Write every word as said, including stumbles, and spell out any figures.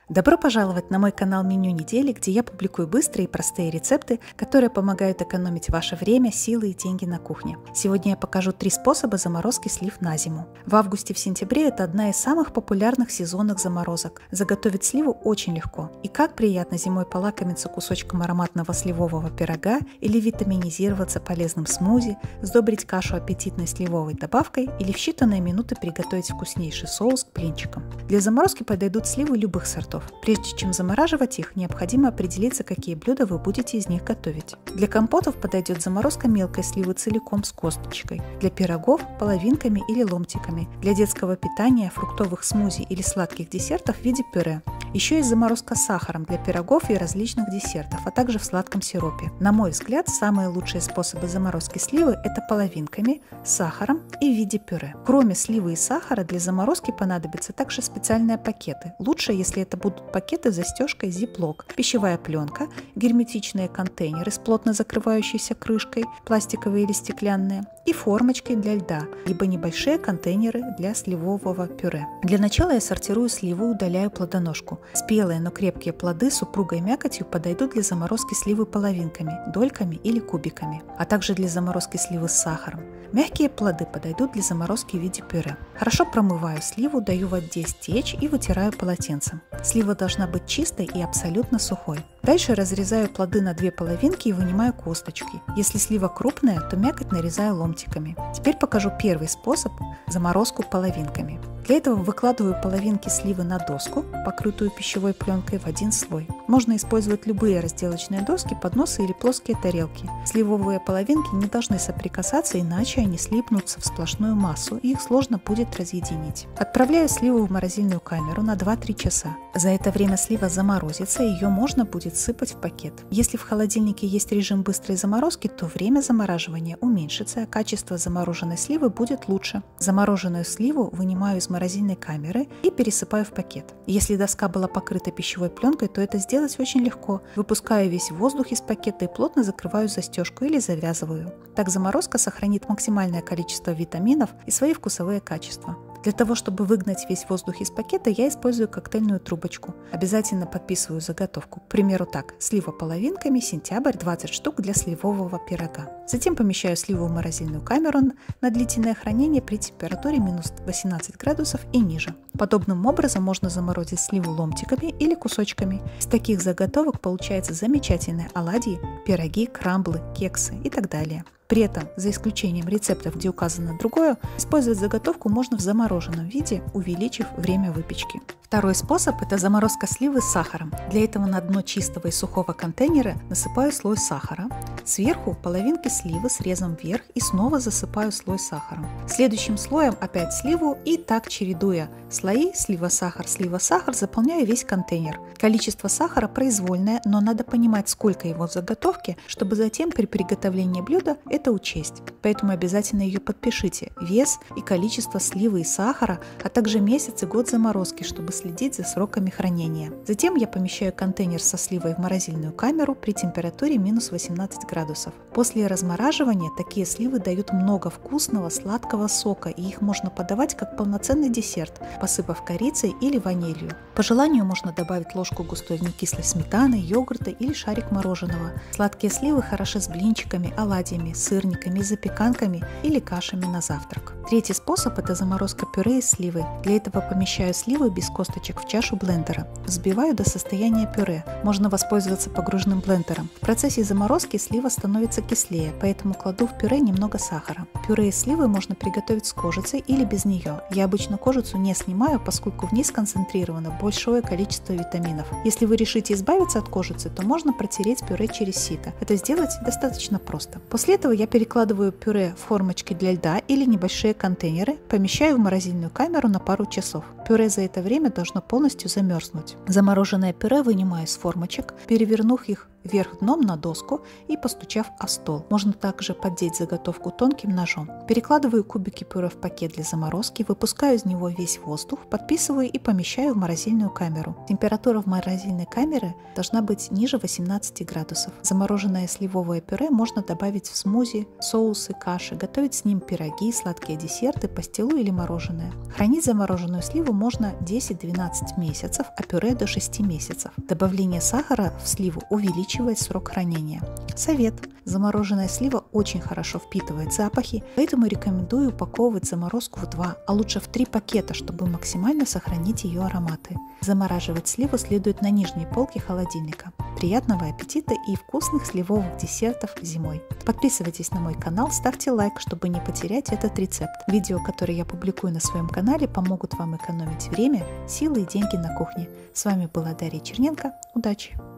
Добро пожаловать на мой канал Меню недели, где я публикую быстрые и простые рецепты, которые помогают экономить ваше время, силы и деньги на кухне. Сегодня я покажу три способа заморозки слив на зиму. В августе в сентябре это одна из самых популярных сезонных заморозок. Заготовить сливу очень легко. И как приятно зимой полакомиться кусочком ароматного сливового пирога или витаминизироваться полезным смузи, сдобрить кашу аппетитной сливовой добавкой или в считанные минуты приготовить вкуснейший соус к блинчикам. Для заморозки подойдут сливы любых сортов. Прежде чем замораживать их, необходимо определиться, какие блюда вы будете из них готовить. Для компотов подойдет заморозка мелкой сливы целиком с косточкой, для пирогов – половинками или ломтиками, для детского питания, фруктовых смузи или сладких десертов в виде пюре. Еще есть заморозка с сахаром для пирогов и различных десертов, а также в сладком сиропе. На мой взгляд, самые лучшие способы заморозки сливы – это половинками, с сахаром и в виде пюре. Кроме сливы и сахара, для заморозки понадобятся также специальные пакеты. Лучше, если это будут пакеты с застежкой Ziploc, пищевая пленка, герметичные контейнеры с плотно закрывающейся крышкой, пластиковые или стеклянные, и формочки для льда, либо небольшие контейнеры для сливового пюре. Для начала я сортирую сливу и удаляю плодоножку. Спелые, но крепкие плоды с упругой мякотью подойдут для заморозки сливы половинками, дольками или кубиками, а также для заморозки сливы с сахаром. Мягкие плоды подойдут для заморозки в виде пюре. Хорошо промываю сливу, даю воде стечь и вытираю полотенцем. Слива должна быть чистой и абсолютно сухой. Дальше разрезаю плоды на две половинки и вынимаю косточки. Если слива крупная, то мякоть нарезаю ломтиками. Теперь покажу первый способ – заморозку половинками. Для этого выкладываю половинки сливы на доску, покрытую пищевой пленкой, в один слой. Можно использовать любые разделочные доски, подносы или плоские тарелки. Сливовые половинки не должны соприкасаться, иначе они слипнутся в сплошную массу и их сложно будет разъединить. Отправляю сливу в морозильную камеру на два-три часа. За это время слива заморозится, и ее можно будет сыпать в пакет. Если в холодильнике есть режим быстрой заморозки, то время замораживания уменьшится, а качество замороженной сливы будет лучше. Замороженную сливу вынимаю из морозильной камеры и пересыпаю в пакет. Если доска была покрыта пищевой пленкой, то это сделать очень легко. Выпускаю весь воздух из пакета и плотно закрываю застежку или завязываю. Так заморозка сохранит максимальное количество витаминов и свои вкусовые качества. Для того, чтобы выгнать весь воздух из пакета, я использую коктейльную трубочку. Обязательно подписываю заготовку. К примеру так: слива половинками, сентябрь, двадцать штук для сливового пирога. Затем помещаю сливу в морозильную камеру на длительное хранение при температуре минус восемнадцать градусов и ниже. Подобным образом можно заморозить сливу ломтиками или кусочками. Из таких заготовок получаются замечательные оладьи, пироги, крамблы, кексы и так далее. При этом, за исключением рецептов, где указано другое, использовать заготовку можно в замороженном виде, увеличив время выпечки. Второй способ – это заморозка сливы с сахаром. Для этого на дно чистого и сухого контейнера насыпаю слой сахара, сверху половинки сливы срезом вверх и снова засыпаю слой сахаром. Следующим слоем опять сливу и так, чередуя слои слива-сахар, слива-сахар, заполняю весь контейнер. Количество сахара произвольное, но надо понимать, сколько его в заготовке, чтобы затем при приготовлении блюда это учесть. Поэтому обязательно ее подпишите: вес и количество сливы и сахара, а также месяц и год заморозки, чтобы следить за сроками хранения. Затем я помещаю контейнер со сливой в морозильную камеру при температуре минус восемнадцать градусов. После размораживания такие сливы дают много вкусного сладкого сока, и их можно подавать как полноценный десерт, посыпав корицей или ванилью. По желанию можно добавить ложку густой некислой сметаны, йогурта или шарик мороженого. Сладкие сливы хороши с блинчиками, оладьями, сырниками, запеканками или кашами на завтрак. Третий способ – это заморозка пюре из сливы. Для этого помещаю сливы без косточек в чашу блендера. Взбиваю до состояния пюре. Можно воспользоваться погружным блендером. В процессе заморозки слива становится кислее, поэтому кладу в пюре немного сахара. Пюре из сливы можно приготовить с кожицей или без нее. Я обычно кожицу не снимаю, поскольку в ней сконцентрировано большое количество витаминов. Если вы решите избавиться от кожицы, то можно протереть пюре через сито. Это сделать достаточно просто. После этого я перекладываю пюре в формочки для льда или небольшие контейнеры, помещаю в морозильную камеру на пару часов. Пюре за это время должно полностью замерзнуть. Замороженное пюре вынимаю из формочек, перевернув их вверх дном на доску и постучав о стол. Можно также поддеть заготовку тонким ножом. Перекладываю кубики пюре в пакет для заморозки, выпускаю из него весь воздух, подписываю и помещаю в морозильную камеру. Температура в морозильной камере должна быть ниже восемнадцати градусов. Замороженное сливовое пюре можно добавить в смузи, соусы, каши, готовить с ним пироги, сладкие десерты, пастилу или мороженое. Хранить замороженную сливу можно десять-двенадцать месяцев, а пюре до шести месяцев. Добавление сахара в сливу увеличивает срок хранения. Совет. Замороженная слива очень хорошо впитывает запахи, поэтому рекомендую упаковывать заморозку в два, а лучше в три пакета, чтобы максимально сохранить ее ароматы. Замораживать сливу следует на нижней полке холодильника. Приятного аппетита и вкусных сливовых десертов зимой! Подписывайтесь на мой канал, ставьте лайк, чтобы не потерять этот рецепт. Видео, которые я публикую на своем канале, помогут вам экономить время, силы и деньги на кухне. С вами была Дарья Черненко. Удачи!